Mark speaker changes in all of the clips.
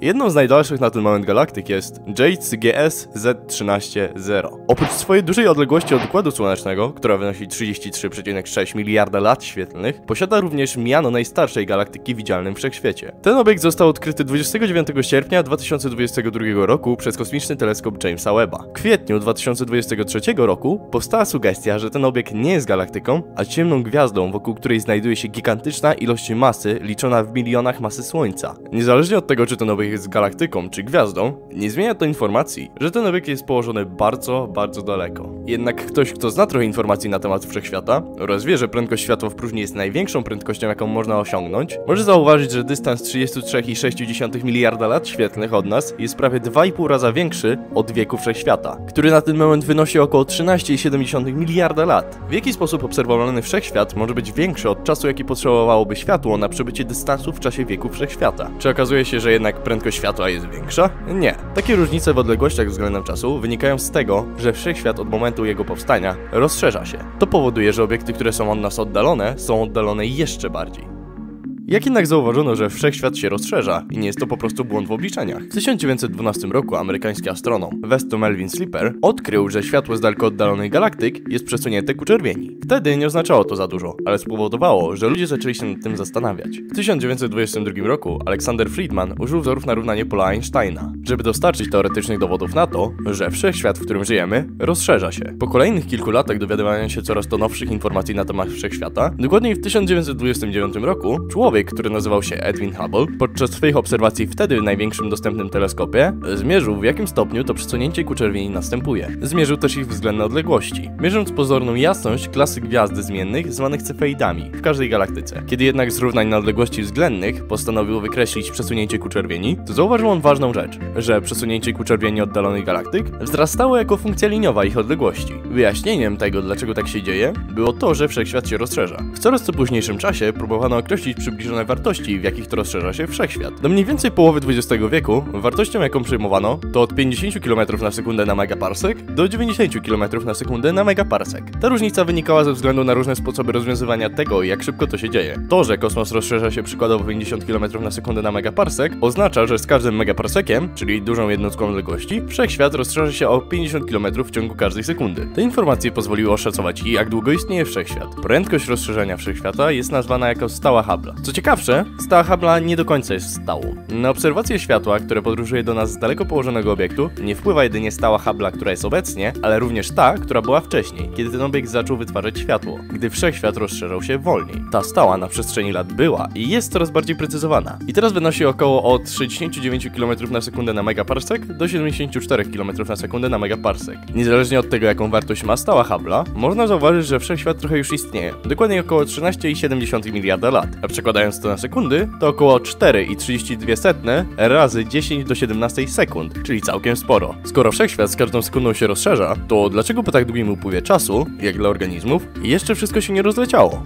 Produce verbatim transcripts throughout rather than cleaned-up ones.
Speaker 1: Jedną z najdalszych na ten moment galaktyk jest J C G S Z trzynaście zero. Oprócz swojej dużej odległości od Układu Słonecznego, która wynosi trzydzieści trzy przecinek sześć miliarda lat świetlnych, posiada również miano najstarszej galaktyki widzialnej w wszechświecie. Ten obiekt został odkryty dwudziestego dziewiątego sierpnia dwa tysiące dwudziestego drugiego roku przez kosmiczny teleskop Jamesa Webba. W kwietniu dwa tysiące dwudziestego trzeciego roku powstała sugestia, że ten obiekt nie jest galaktyką, a ciemną gwiazdą, wokół której znajduje się gigantyczna ilość masy liczona w milionach masy Słońca. Niezależnie od tego, czy ten obiekt jest galaktyką czy gwiazdą, nie zmienia to informacji, że ten obiekt jest położony bardzo, bardzo daleko. Jednak ktoś, kto zna trochę informacji na temat wszechświata oraz wie, że prędkość światła w próżni jest największą prędkością, jaką można osiągnąć, może zauważyć, że dystans trzydzieści trzy przecinek sześć miliarda lat świetlnych od nas jest prawie dwa i pół raza większy od wieku wszechświata, który na ten moment wynosi około trzynaście przecinek siedem miliarda lat. W jaki sposób obserwowany wszechświat może być większy od czasu, jaki potrzebowałoby światło na przebycie dystansu w czasie wieku wszechświata? Czy okazuje się, że jednak prędkość światła jest większa? Nie. Takie różnice w odległościach względem czasu wynikają z tego, że wszechświat od momentu jego powstania rozszerza się. To powoduje, że obiekty, które są od nas oddalone, są oddalone jeszcze bardziej. Jak jednak zauważono, że wszechświat się rozszerza i nie jest to po prostu błąd w obliczeniach. W tysiąc dziewięćset dwunastym roku amerykański astronom Westo Melvin Slipper odkrył, że światło z daleko oddalonych galaktyk jest przesunięte ku czerwieni. Wtedy nie oznaczało to za dużo, ale spowodowało, że ludzie zaczęli się nad tym zastanawiać. W tysiąc dziewięćset dwudziestym drugim roku Alexander Friedman użył wzorów na równanie pola Einsteina, żeby dostarczyć teoretycznych dowodów na to, że wszechświat, w którym żyjemy, rozszerza się. Po kolejnych kilku latach dowiadywania się coraz to nowszych informacji na temat wszechświata, dokładniej w tysiąc dziewięćset dwudziestym dziewiątym roku człowiek, który nazywał się Edwin Hubble, podczas swoich obserwacji wtedy w największym dostępnym teleskopie, zmierzył, w jakim stopniu to przesunięcie ku czerwieni następuje. Zmierzył też ich względne odległości, mierząc pozorną jasność klasy gwiazdy zmiennych zwanych cefeidami w każdej galaktyce. Kiedy jednak z równań na odległości względnych postanowił wykreślić przesunięcie ku czerwieni, to zauważył on ważną rzecz, że przesunięcie ku czerwieni oddalonych galaktyk wzrastało jako funkcja liniowa ich odległości. Wyjaśnieniem tego, dlaczego tak się dzieje, było to, że wszechświat się rozszerza. W coraz co późniejszym czasie próbowano określić przybliżone wartości, w jakich to rozszerza się wszechświat. Do mniej więcej połowy dwudziestego wieku wartością, jaką przyjmowano, to od pięćdziesięciu kilometrów na sekundę na megaparsek do dziewięćdziesięciu kilometrów na sekundę na megaparsek. Ta różnica wynikała ze względu na różne sposoby rozwiązywania tego, jak szybko to się dzieje. To, że kosmos rozszerza się przykładowo pięćdziesiąt kilometrów na sekundę na megaparsek, oznacza, że z każdym megaparsekiem, czyli dużą jednostką odległości, wszechświat rozszerza się o pięćdziesiąt kilometrów w ciągu każdej sekundy. Te informacje pozwoliły oszacować, jak długo istnieje wszechświat. Prędkość rozszerzenia wszechświata jest nazwana jako stała Hubble'a. Co ciekawsze, stała Hubble'a nie do końca jest stałą. Na obserwację światła, które podróżuje do nas z daleko położonego obiektu, nie wpływa jedynie stała Hubble'a, która jest obecnie, ale również ta, która była wcześniej, kiedy ten obiekt zaczął wytwarzać światło, gdy wszechświat rozszerzał się wolniej. Ta stała na przestrzeni lat była i jest coraz bardziej precyzowana. I teraz wynosi około od sześćdziesięciu dziewięciu kilometrów na sekundę na megaparsek do siedemdziesięciu czterech kilometrów na sekundę na megaparsek. Niezależnie od tego, jaką wartość ma stała Hubble'a, można zauważyć, że wszechświat trochę już istnieje. Dokładnie około trzynaście przecinek siedem miliarda lat, a przekładając to na sekundy, to około cztery przecinek trzydzieści dwie setne razy dziesięć do siedemnastej sekund, czyli całkiem sporo. Skoro wszechświat z każdą sekundą się rozszerza, to dlaczego po tak długim upływie czasu, jak dla organizmów, jeszcze wszystko się nie rozleciało?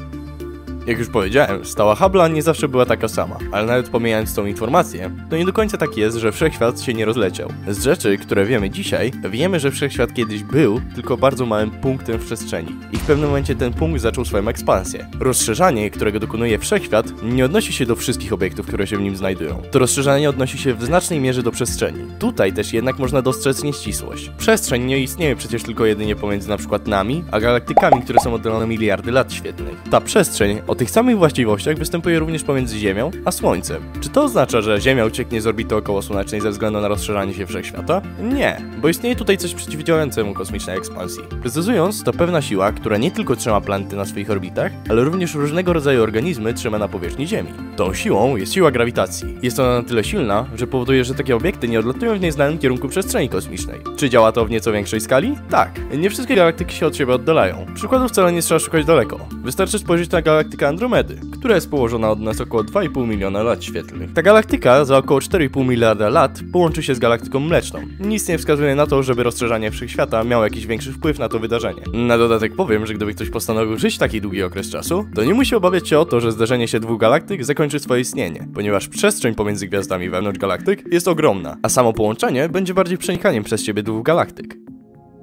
Speaker 1: Jak już powiedziałem, stała Hubble'a nie zawsze była taka sama, ale nawet pomijając tą informację, to nie do końca tak jest, że wszechświat się nie rozleciał. Z rzeczy, które wiemy dzisiaj, wiemy, że wszechświat kiedyś był tylko bardzo małym punktem w przestrzeni i w pewnym momencie ten punkt zaczął swoją ekspansję. Rozszerzanie, którego dokonuje wszechświat, nie odnosi się do wszystkich obiektów, które się w nim znajdują. To rozszerzanie odnosi się w znacznej mierze do przestrzeni. Tutaj też jednak można dostrzec nieścisłość. Przestrzeń nie istnieje przecież tylko jedynie pomiędzy na przykład nami, a galaktykami, które są oddalone miliardy lat świetlnych. Ta przestrzeń o tych samych właściwościach występuje również pomiędzy Ziemią a Słońcem. Czy to oznacza, że Ziemia ucieknie z orbity okołosłonecznej ze względu na rozszerzanie się wszechświata? Nie, bo istnieje tutaj coś przeciwdziałającemu kosmicznej ekspansji. Precyzując, to pewna siła, która nie tylko trzyma planety na swoich orbitach, ale również różnego rodzaju organizmy trzyma na powierzchni Ziemi. Tą siłą jest siła grawitacji. Jest ona na tyle silna, że powoduje, że takie obiekty nie odlatują w nieznanym kierunku przestrzeni kosmicznej. Czy działa to w nieco większej skali? Tak. Nie wszystkie galaktyki się od siebie oddalają. Przykładów wcale nie trzeba szukać daleko. Wystarczy spojrzeć na galaktykę Andromedy, która jest położona od nas około dwa i pół miliona lat świetlnych. Ta galaktyka za około cztery i pół miliarda lat połączy się z galaktyką Mleczną. Nic nie wskazuje na to, żeby rozszerzanie wszechświata miało jakiś większy wpływ na to wydarzenie. Na dodatek powiem, że gdyby ktoś postanowił żyć taki długi okres czasu, to nie musi obawiać się o to, że zderzenie się dwóch galaktyk zakończy swoje istnienie, ponieważ przestrzeń pomiędzy gwiazdami wewnątrz galaktyk jest ogromna, a samo połączenie będzie bardziej przenikaniem przez siebie dwóch galaktyk.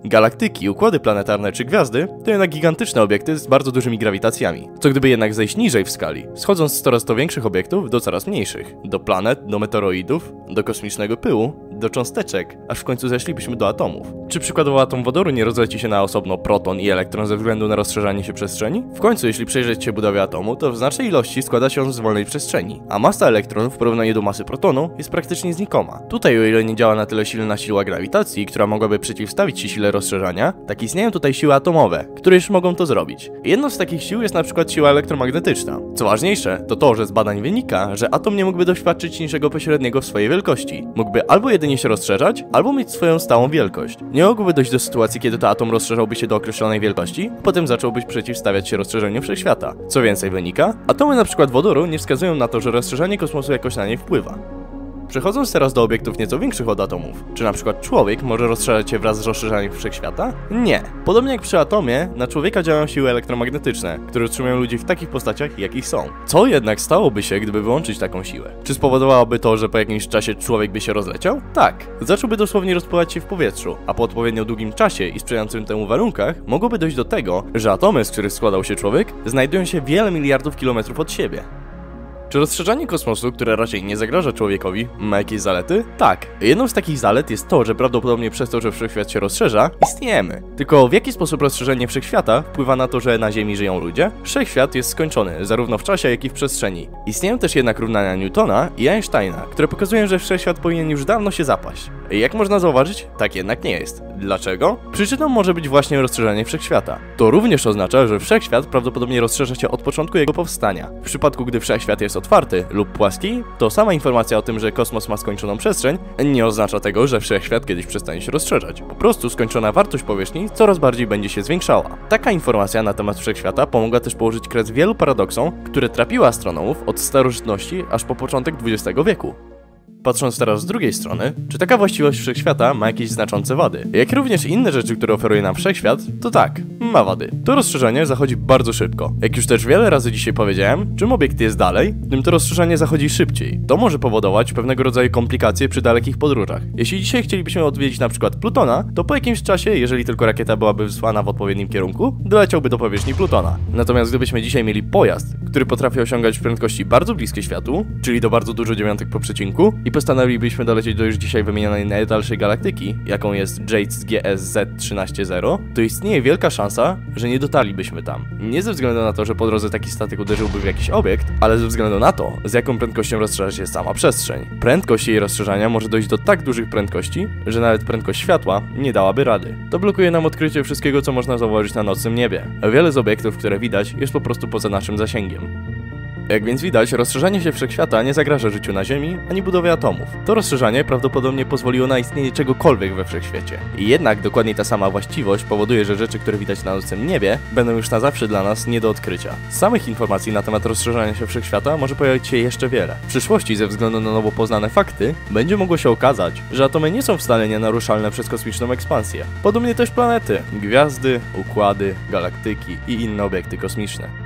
Speaker 1: Galaktyki, układy planetarne czy gwiazdy to jednak gigantyczne obiekty z bardzo dużymi grawitacjami. Co gdyby jednak zejść niżej w skali, schodząc z coraz to większych obiektów do coraz mniejszych. Do planet, do meteoroidów, do kosmicznego pyłu, do cząsteczek, aż w końcu zeszlibyśmy do atomów. Czy przykładowo atom wodoru nie rozleci się na osobno proton i elektron ze względu na rozszerzanie się przestrzeni? W końcu, jeśli przyjrzeć się budowie atomu, to w znacznej ilości składa się on z wolnej przestrzeni, a masa elektronów w porównaniu do masy protonu jest praktycznie znikoma. Tutaj, o ile nie działa na tyle silna siła grawitacji, która mogłaby przeciwstawić się sile rozszerzania, tak istnieją tutaj siły atomowe, które już mogą to zrobić. Jedną z takich sił jest na przykład siła elektromagnetyczna. Co ważniejsze, to to, że z badań wynika, że atom nie mógłby doświadczyć niczego pośredniego w swojej wielkości. Mógłby albo jedynie się rozszerzać, albo mieć swoją stałą wielkość. Nie mogłoby dojść do sytuacji, kiedy to atom rozszerzałby się do określonej wielkości, a potem zacząłby przeciwstawiać się rozszerzeniu wszechświata. Co więcej wynika, atomy na przykład wodoru nie wskazują na to, że rozszerzanie kosmosu jakoś na nie wpływa. Przechodząc teraz do obiektów nieco większych od atomów, czy na przykład człowiek może rozszerzać się wraz z rozszerzaniem wszechświata? Nie. Podobnie jak przy atomie, na człowieka działają siły elektromagnetyczne, które utrzymują ludzi w takich postaciach, jakich są. Co jednak stałoby się, gdyby wyłączyć taką siłę? Czy spowodowałoby to, że po jakimś czasie człowiek by się rozleciał? Tak. Zacząłby dosłownie rozpływać się w powietrzu, a po odpowiednio długim czasie i sprzyjającym temu warunkach mogłoby dojść do tego, że atomy, z których składał się człowiek, znajdują się wiele miliardów kilometrów od siebie. Czy rozszerzanie kosmosu, które raczej nie zagraża człowiekowi, ma jakieś zalety? Tak. Jedną z takich zalet jest to, że prawdopodobnie przez to, że wszechświat się rozszerza, istniejemy. Tylko w jaki sposób rozszerzenie wszechświata wpływa na to, że na Ziemi żyją ludzie? Wszechświat jest skończony, zarówno w czasie, jak i w przestrzeni. Istnieją też jednak równania Newtona i Einsteina, które pokazują, że wszechświat powinien już dawno się zapaść. I jak można zauważyć, tak jednak nie jest. Dlaczego? Przyczyną może być właśnie rozszerzenie wszechświata. To również oznacza, że wszechświat prawdopodobnie rozszerza się od początku jego powstania. W przypadku, gdy wszechświat jest otwarty lub płaski, to sama informacja o tym, że kosmos ma skończoną przestrzeń, nie oznacza tego, że wszechświat kiedyś przestanie się rozszerzać. Po prostu skończona wartość powierzchni coraz bardziej będzie się zwiększała. Taka informacja na temat wszechświata pomogła też położyć kres wielu paradoksom, które trapiły astronomów od starożytności aż po początek dwudziestego wieku. Patrząc teraz z drugiej strony, czy taka właściwość wszechświata ma jakieś znaczące wady? Jak również inne rzeczy, które oferuje nam wszechświat, to tak, ma wady. To rozszerzenie zachodzi bardzo szybko. Jak już też wiele razy dzisiaj powiedziałem, czym obiekt jest dalej, tym to rozszerzenie zachodzi szybciej. To może powodować pewnego rodzaju komplikacje przy dalekich podróżach. Jeśli dzisiaj chcielibyśmy odwiedzić na przykład Plutona, to po jakimś czasie, jeżeli tylko rakieta byłaby wysłana w odpowiednim kierunku, doleciałby do powierzchni Plutona. Natomiast gdybyśmy dzisiaj mieli pojazd, który potrafi osiągać prędkości bardzo bliskie światu, czyli do bardzo dużo dziewiątek po przecinku, i postanowilibyśmy dolecieć do już dzisiaj wymienionej najdalszej galaktyki, jaką jest JADES G S Z trzynaście zero, to istnieje wielka szansa, że nie dotarlibyśmy tam. Nie ze względu na to, że po drodze taki statek uderzyłby w jakiś obiekt, ale ze względu na to, z jaką prędkością rozszerza się sama przestrzeń. Prędkość jej rozszerzania może dojść do tak dużych prędkości, że nawet prędkość światła nie dałaby rady. To blokuje nam odkrycie wszystkiego, co można zauważyć na nocnym niebie. Wiele z obiektów, które widać, jest po prostu poza naszym zasięgiem. Jak więc widać, rozszerzanie się wszechświata nie zagraża życiu na Ziemi, ani budowie atomów. To rozszerzanie prawdopodobnie pozwoliło na istnienie czegokolwiek we wszechświecie. I jednak dokładnie ta sama właściwość powoduje, że rzeczy, które widać na nocnym niebie, będą już na zawsze dla nas nie do odkrycia. Z samych informacji na temat rozszerzania się wszechświata może pojawić się jeszcze wiele. W przyszłości, ze względu na nowo poznane fakty, będzie mogło się okazać, że atomy nie są wcale nienaruszalne przez kosmiczną ekspansję. Podobnie też planety, gwiazdy, układy, galaktyki i inne obiekty kosmiczne.